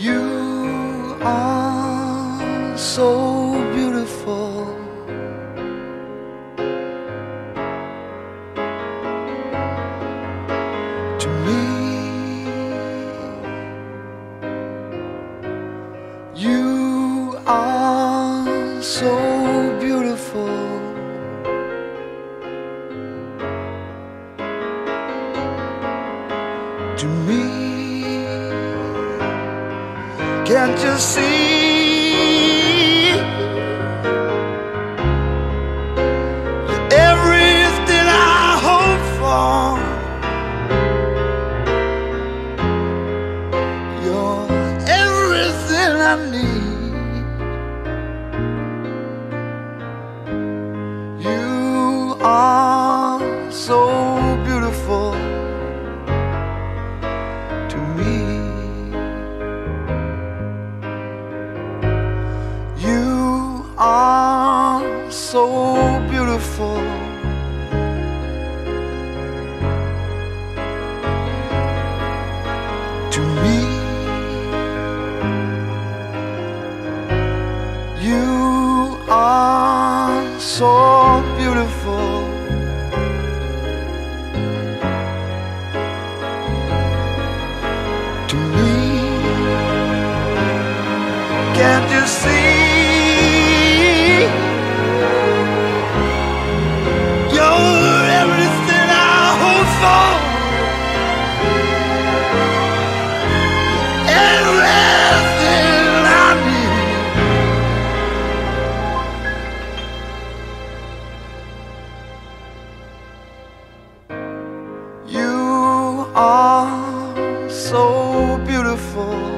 You are so beautiful. To me, you are so beautiful. To me, can't you see? You're everything I hope for. You're everything I need. You are so beautiful to me. You are so beautiful. To me, you are so beautiful. To me, can't you see? You're everything I hope for. Everything I need. You are so beautiful.